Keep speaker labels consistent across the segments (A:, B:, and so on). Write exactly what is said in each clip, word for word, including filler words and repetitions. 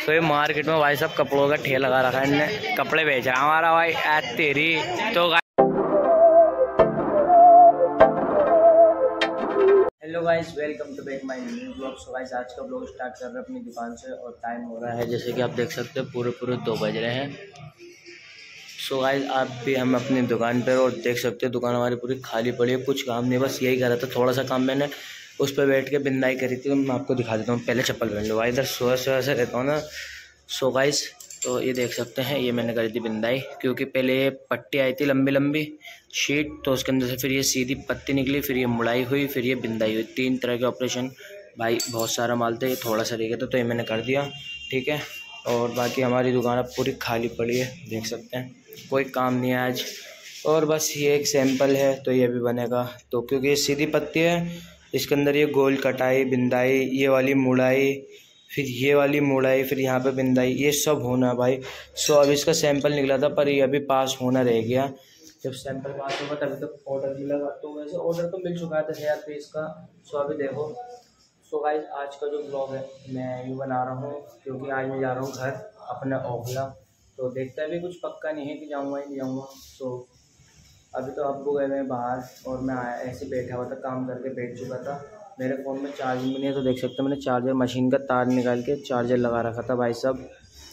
A: तो ये मार्केट में भाई सब कपड़ों का ठेला लगा रखा है, इनने कपड़े बेचा हमारा भाई ऐ तेरी। तो hello guys, welcome to back my new blog. So guys आज का ब्लॉग स्टार्ट कर रहे हैं अपनी दुकान से और टाइम हो रहा है जैसे कि आप देख सकते हैं पूरे पूरे दो बज रहे हैं। सो गाइस आप भी हम अपनी दुकान पर और देख सकते हैं दुकान हमारी पूरी खाली पड़ी है, कुछ काम नहीं, बस यही कर रहा था। थोड़ा सा काम मैंने उस पर बैठ के बिंदाई करी थी, तो मैं आपको दिखा देता हूँ। पहले चप्पल पहन लो भाई, इधर सुबह सुबह से रहता हूँ ना। सो गाइस तो ये देख सकते हैं, ये मैंने करी थी बिंदाई, क्योंकि पहले ये पट्टी आई थी लंबी लंबी शीट, तो उसके अंदर से फिर ये सीधी पत्ती निकली, फिर ये मुड़ाई हुई, फिर ये बिंदाई हुई। तीन तरह के ऑपरेशन भाई, बहुत सारा माल था, ये थोड़ा सा रह गया था तो ये मैंने कर दिया, ठीक है। और बाकी हमारी दुकान अब पूरी खाली पड़ी है, देख सकते हैं कोई काम नहीं है आज। और बस ये एक सैंपल है तो ये भी बनेगा, तो क्योंकि ये सीधी पत्ती है, इसके अंदर ये गोल कटाई, बिंदाई, ये वाली मुड़ाई, फिर ये वाली मुड़ाई, फिर यहाँ पे बिंदाई, ये सब होना है भाई। सो अब इसका सैंपल निकला था पर ये अभी पास होना रह गया। जब सैंपल पास होगा तभी तक तो ऑर्डर मिलेगा, तो वैसे ऑर्डर तो मिल चुका है दस हज़ार पीस का। सो अभी देखो। सो गाइस आज का जो ब्लॉग है मैं यूँ बना रहा हूँ क्योंकि आज मैं जा रहा हूँ घर अपने ओखला, तो देखते हैं अभी कुछ पक्का नहीं है कि जाऊँगा ही नहीं जाऊँगा। सो अभी तो अब्बू गए हुए बाहर और मैं ऐसे बैठा हुआ था, काम करके बैठ चुका था। मेरे फ़ोन में चार्जिंग भी नहीं है, तो देख सकते हैं मैंने चार्जर मशीन का तार निकाल के चार्जर लगा रखा था भाई साहब।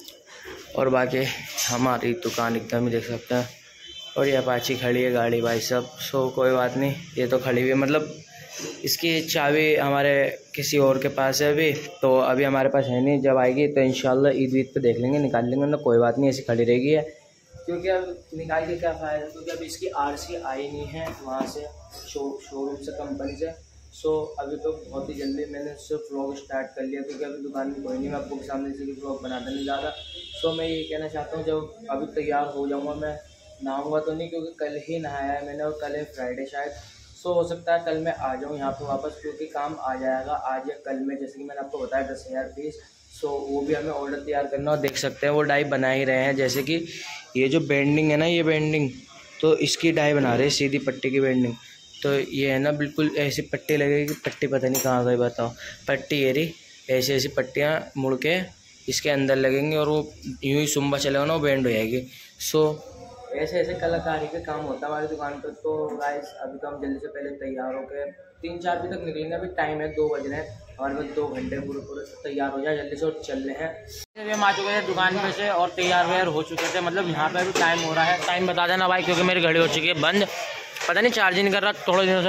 A: और बाकी हमारी दुकान एकदम ही देख सकते हैं। और ये अपाची खड़ी है गाड़ी भाई साहब। सो कोई बात नहीं, ये तो खड़ी हुई है, मतलब इसकी चाबी हमारे किसी और के पास है अभी, तो अभी हमारे पास है नहीं। जब आएगी तो इंशाल्लाह ईद वीद पे देख लेंगे, निकाल लेंगे ना, कोई बात नहीं, ऐसी खड़ी रहेगी है। क्योंकि अब निकाल के क्या फ़ायदा, क्योंकि अब इसकी आरसी आई नहीं है वहाँ से शो शोरूम से, कंपनी से। सो अभी तो बहुत ही जल्दी मैंने उससे व्लॉग स्टार्ट कर लिया, क्योंकि अभी दुकान में कोई नहीं, मैं आपको के सामने से व्लॉग बनाता नहीं ज़्यादा। सो मैं ये कहना चाहता हूँ जब अभी तैयार हो जाऊँगा, मैं नहाऊँगा तो नहीं, क्योंकि कल ही नहाया है मैंने और कल है फ्राइडे शायद। सो हो सकता है कल मैं आ जाऊँ यहाँ पर वापस, क्योंकि काम आ जाएगा आज या कल में, जैसे कि मैंने आपको बताया दस हज़ार पीस। सो वो भी हमें ऑर्डर तैयार करना, और देख सकते हैं वो डाई बना ही रहे हैं। जैसे कि ये जो बेंडिंग है ना, ये बेंडिंग तो इसकी डाई बना रहे हैं, सीधी पट्टी की बेंडिंग। तो ये है ना बिल्कुल ऐसी पट्टी लगेगी, पट्टी पता नहीं कहाँ गई बताओ, पट्टी ये रही, ऐसी ऐसी पट्टियाँ मुड़ के इसके अंदर लगेंगी और वो यूँ ही सुम्बा चलेगा ना, वो बेंड हो जाएगी। सो ऐसे ऐसे कलाकारी का काम होता है हमारी दुकान पर। तो गाइस अभी तो हम जल्दी से पहले तैयार होकर तीन चार बजे तक निकलेंगे, अभी टाइम है दो बज रहे हैं, हमारे पास दो घंटे पूरे पूरे तैयार हो जाए जल्दी से और चल रहे हैं। अभी हम आ चुके थे दुकान में से और तैयार व्यार हो चुके थे, मतलब यहाँ पे अभी टाइम हो रहा है। टाइम बता देना भाई, क्योंकि मेरी घड़ी हो चुकी है बंद, पता नहीं चार्ज नहीं कर रहा थोड़े दिनों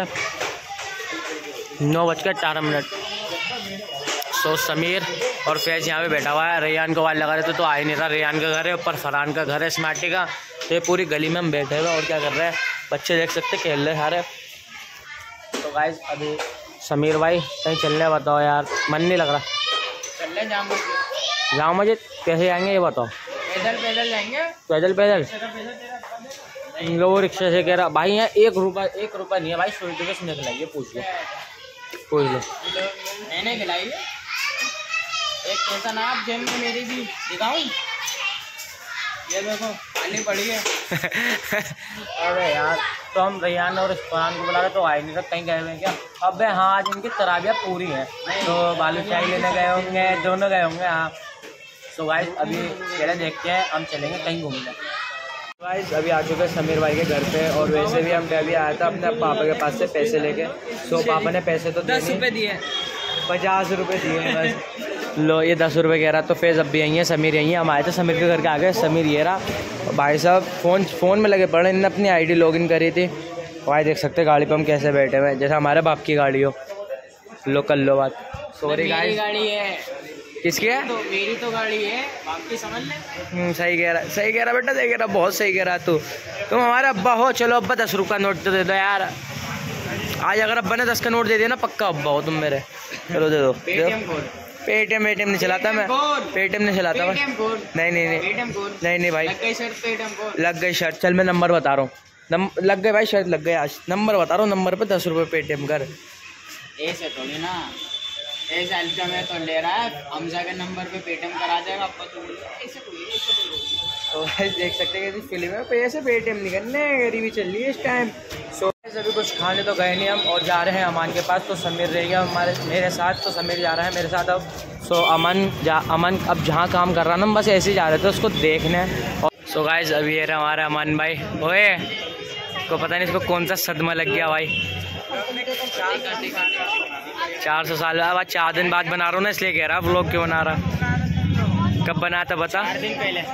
A: से। नौ बज कर अठारह मिनट। सो समीर और फैज़ यहाँ पे बैठा हुआ है, रेयान को वाल लगा रहे थे तो आ ही नहीं रहा। रेयान का घर है ऊपर, फरहान का घर है स्मार्टी का। तो ये पूरी गली में हम बैठे हुए और क्या कर रहे हैं, बच्चे देख सकते खेल रहे सारे। तो गाइस अभी समीर भाई कहीं चलने बताओ यार, मन नहीं लग रहा।
B: चलने जाम
A: जाओ मुझे कैसे जाएंगे ये बताओ।
B: पैदल पैदल जाएंगे,
A: पैदल पैदल इन लोगों रिक्शा से कह रहा भाई, यहाँ एक रुपये एक रुपये नहीं है भाई, सौ रुपये से निकलाइए, पूछ लो पूछ लो
B: मैंने खिलाई है। एक पैसा ना आप जेब में मेरी भी दिखाऊं, ये देखो खाली पड़ी है।
A: अरे यार तो हम रेयान और फरहान को बुला रहे तो आए नहीं था, कहीं गए हुए हैं क्या? अब हाँ आज इनकी तराबियाँ पूरी हैं, तो बालूशाही लेने गए होंगे, दोनों गए होंगे। हाँ सो गाइस अभी पहले देखते हैं, हम चलेंगे कहीं घूमने। गाइस अभी आ चुके हैं समीर भाई के घर पे, और वैसे भी हम अभी आया था अपने पापा के पास से पैसे लेके। सो पापा ने पैसे तो
B: दस रुपये दिए,
A: पचास रुपये दिए बस। लो ये दस रुपये कह रहा, तो फैज़ अब भी यहीं है, समीर यहीं है। हम आए थे समीर के घर के आगे, समीर ये रहा भाई साहब फ़ोन फ़ोन में लगे पड़े, इन्होंने अपनी आईडी लॉगिन करी थी। भाई देख सकते गाड़ी पे हम कैसे बैठे हुए हैं, जैसे हमारे बाप की गाड़ी हो। लो कर लो बात। सॉरी गाइस,
B: गाड़ी है।
A: किसकी है?
B: तो मेरी तो गाड़ी है, बाकी समझ ले।
A: सही कह रहा सही कह रहा बेटा, सही कह रहा, बहुत सही कह रहा तू। तुम हमारा अब्बा हो, चलो अब्बा दस रुपये का नोट तो दे दो यार। आज अगर अब्बा ने दस का नोट दे दिया ना, पक्का अब्बा हो तुम मेरे। चलो दे दो। पेटीएम पेटीएम नहीं चलाता मैं, पेटीएम नहीं चलाता मैं। नहीं नहीं नहीं नहीं नहीं भाई, लग गई शर्ट। चल मैं नंबर बता रहा हूँ, लग गए भाई शर्ट लग गए आज। नंबर बता रहा हूँ, नंबर पे दस रुपये पेटीएम कर।
B: ऐसे थोड़ी ना, ऐसे हल्का में तो ले रहा है, हमजा के नंबर पे पेटीएम करा देगा आपको तो ऐसे थोड़ी। तो
A: देख सकते हैं कि फिल्म में पैसे पेटीएम नहीं करने, गरीबी चल रही है इस टाइम। सो अभी कुछ खाने तो गए नहीं हम और जा रहे हैं अमान के पास। तो समीर रहेगा हमारे मेरे साथ, तो समीर जा रहा है मेरे साथ अब। सो अमन जा अमन अब जहाँ काम कर रहा ना हम बस ऐसे ही जा रहे थे उसको देखने। और सो गाइस अभी ये रहा हमारा अमन भाई। ओए को पता नहीं इसको कौन सा सदमा लग गया भाई। चार सौ साल बाद चार दिन बाद बना रहा हूँ ना इसलिए कह रहा व्लॉग क्यों बना रहा। कब बनाया था बता?
B: चार दिन पहले।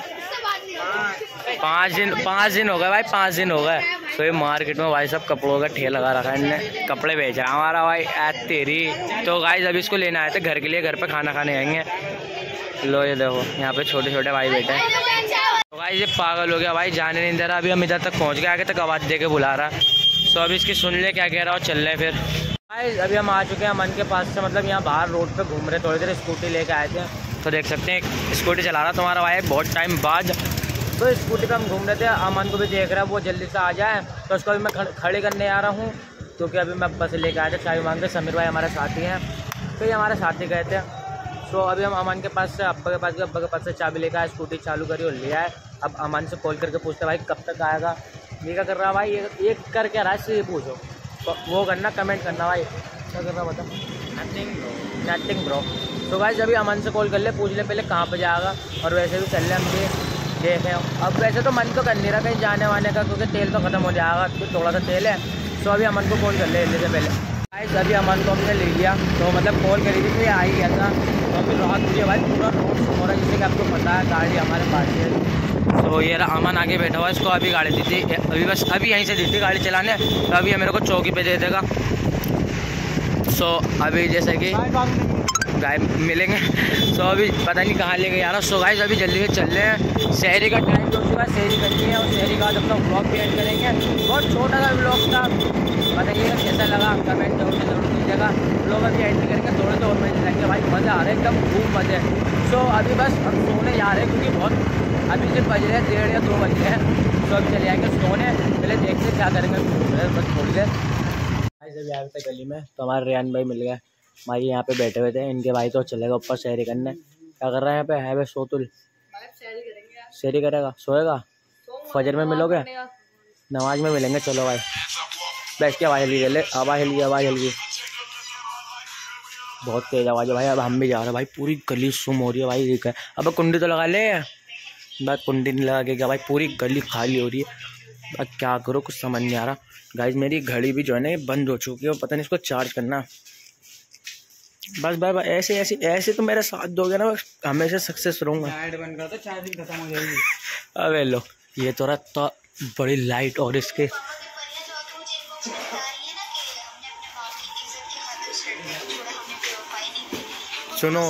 A: पाँच दिन पाँच दिन हो गए भाई, पाँच दिन हो गए। तो ये मार्केट में भाई सब कपड़ों का ठेला लगा रखा है इनने, कपड़े बेच रहा है हमारा भाई ऐ तेरी। तो गाइस अभी इसको लेने आए थे घर के लिए, घर पे खाना खाने आएंगे। लो ये देखो यहाँ पे छोटे छोटे भाई बैठे हैं। तो गाइस ये पागल हो गया भाई, जाने नहीं दे रहा। अभी हम इधर तक पहुँच गए, आगे तक आवाज़ दे के बुला रहा। सो अभी इसकी सुन ले क्या कह रहा हो, चल रहे फिर। गाइस अभी हम आ चुके हैं अमन के पास से, मतलब यहाँ बाहर रोड पे घूम रहे, थोड़ी देर स्कूटी लेके आए थे। तो देख सकते हैं स्कूटी चला रहा तुम्हारा भाई बहुत टाइम बाद। तो स्कूटी पे हम घूम रहे थे, अमन को भी देख रहा है वो जल्दी से आ जाए। तो उसको अभी मैं खड़े करने आ रहा हूँ क्योंकि अभी मैं बस लेके आया था चाय मांग के। समीर भाई हमारे साथी हैं, तो ये हमारे साथी गए थे। तो अभी हम अमन के पास से अब्बा के पास गए, अब्बा के पास से चाबी लेकर आए, स्कूटी चालू करी और ले आए। अब अमन से कॉल करके पूछते भाई कब तक आएगा, ये क्या कर रहा है भाई, ये एक कर क्या रहा है ये पूछो। तो वो करना कमेंट करना भाई क्या कर रहा बता।
B: Nothing bro
A: nothing bro. तो भाई अभी अमन से कॉल कर ले, पूछ ले पहले कहाँ पे जाएगा। और वैसे भी चल रहे हम ये देखें। अब वैसे तो मन तो कर नहीं रहा कहीं जाने वाने का क्योंकि तेल तो ख़त्म हो जाएगा, तो थोड़ा सा तेल है। तो अभी अमन को कॉल कर ले लेने से पहले। भाई अभी अमन को हमने ले लिया, तो मतलब कॉल करी थी तो ये आ ही गया था। तो अभी रात हुई है भाई, पूरा रोड हो रहा है जैसे कि आपको पता है, गाड़ी हमारे पास है। तो ये रहा अमन आगे बैठा हुआ है, इसको अभी गाड़ी दी थी, अभी बस अभी यहीं से दी थी गाड़ी चलाने। तो अभी मेरे को चौकी पे दे देगा। सो अभी जैसे कि गाय मिलेंगे। सो अभी पता नहीं कहाँ ले गए यार। सो गाइस अभी जल्दी से चल रहे हैं, शहरी का टाइम हो चुका है, शहरी करनी है। और शहरी का बाद अपना व्लॉग भी एंड करेंगे। बहुत छोटा सा व्लॉग था, बताइएगा कैसा लगा, कमेंट जरूर जरूर कीजिएगा। व्लॉग अभी एंड करेंगे, थोड़े तो और मजे लेंगे भाई, मज़ा आ रहा है एकदम खूब मज़े। सो अभी बस हम सोने जा रहे हैं क्योंकि बहुत अभी सिर्फ बज रहे हैं डेढ़ या दो बज रहे हैं। तो अभी चले जाएंगे सोने, पहले देखते क्या करेंगे बस थोड़ी देर। अभी आए थे गली में तो हमारे रेहान भाई मिल गए, भाई यहाँ पे बैठे हुए थे। इनके भाई तो चलेगा ऊपर शहरी करने। क्या कर रहा है यहाँ पे? है वे सोतुल शहरी करेगा, सोएगा, फजर में मिलोगे, नमाज में मिलेंगे। चलो भाई बैठ के आवाज़ हल्की ले, आवाज़ हल्की आवाज़ हल्की बहुत तेज़ आवाज़ है भाई। अब हम भी जा रहे हैं भाई, पूरी गली सुम हो रही है भाई। ठीक है अब कुंडी तो लगा ले, बात कुंडी नहीं लगा के क्या भाई, पूरी गली खाली हो रही है। अब क्या करो कुछ समझ नहीं आ रहा। गाइस मेरी घड़ी भी जो है ना बंद हो चुकी है, पता नहीं इसको चार्ज करना। बस भाई भाई ऐसे ऐसे ऐसे तो मेरा साथ दोगे ना, हमेशा सक्सेस रहूँगा।
B: तो चार दिन खत्म हो जाएगी।
A: अबे लो ये तो रहा तो बड़ी लाइट। और इसके सुनो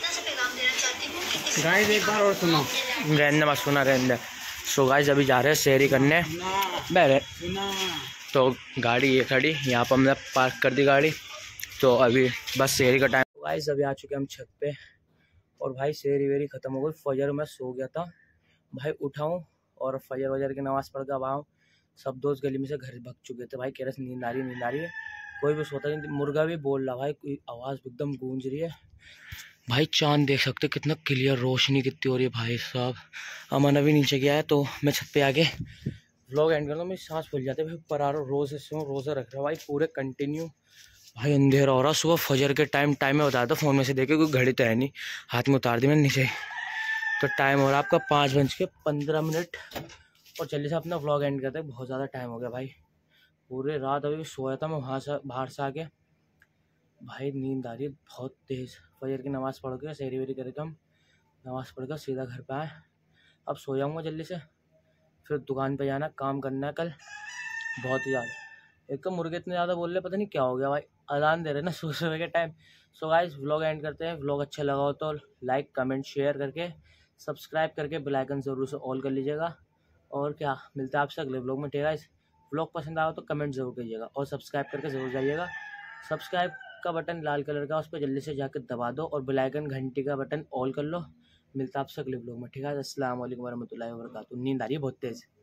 B: गाइस एक बार और सुनो,
A: रहने मत सुना रहने। सो गाइस अभी जा रहे हैं शहरी करने बैठे। तो गाड़ी ये खड़ी यहाँ पर हमने पार्क कर दी गाड़ी। तो अभी बस शहरी का टाइम। गाइस अभी आ चुके हम छत पे और भाई शहरी वेरी ख़त्म हो गई। फजर में सो गया था भाई, उठाऊँ और फजर वजर की नमाज़ पढ़ कर आऊँ। सब दोस्त गली में से घर भग चुके थे भाई, कह रहे नींद आ रही नींद आ रही है, कोई भी सोता नहीं। मुर्गा भी बोल रहा भाई, कोई आवाज़ एकदम गूंज रही है भाई। चांद देख सकते कितना क्लियर, रोशनी कितनी हो रही है भाई साहब। अमन अभी नीचे गया है तो मैं छत पे आके व्लॉग एंड कर दूँ। मेरी सांस फूल जाती है भाई, पर आ रहा रोज़ से रोज़ा रख रहा है भाई पूरे कंटिन्यू। भाई अंधेरा हो रहा, सुबह फजर के टाइम टाइम में बताया था फ़ोन में से देखे, कोई घड़ी तो है नहीं, हाथ में उतार दी मैंने नीचे। तो टाइम हो रहा आपका पाँच बज के पंद्रह मिनट और जल्दी से अपना व्लॉग एंड करते हैं, बहुत ज़्यादा टाइम हो गया भाई। पूरे रात अभी सोया था मैं वहाँ से बाहर से आके भाई, नींद आ रही है बहुत तेज़। फजर की नमाज़ पढ़ के शहरी वेरी करके हम नमाज़ पढ़ कर सीधा घर पे आए। अब सो जाऊँगा जल्दी से, फिर दुकान पे जाना, काम करना है कल बहुत ही ज़्यादा। एक तो मुर्गे इतने ज़्यादा बोल रहे पता नहीं क्या हो गया भाई, अजान दे रहे ना सुबह सुबह के time. So guys vlog end करते हैं। व्लॉग अच्छा लगा हो तो लाइक कमेंट शेयर करके सब्सक्राइब करके बेल आइकन ज़रूर से ऑल कर लीजिएगा। और क्या मिलता है आपसे अगले व्लॉग में। ठीक है गाइस, व्लॉग पसंद आया तो कमेंट ज़रूर कीजिएगा और सब्सक्राइब करके ज़रूर जाइएगा। सब्सक्राइब का बटन लाल कलर का, उस पर जल्दी से जाकर दबा दो और बेल आइकन घंटी का बटन ऑल कर लो। मिलता है आपसे अगले व्लॉग में। ठीक है, अस्सलाम वालेकुम वरहमतुल्लाहि वबरकातुहू। नींद आ रही है बहुत तेज़।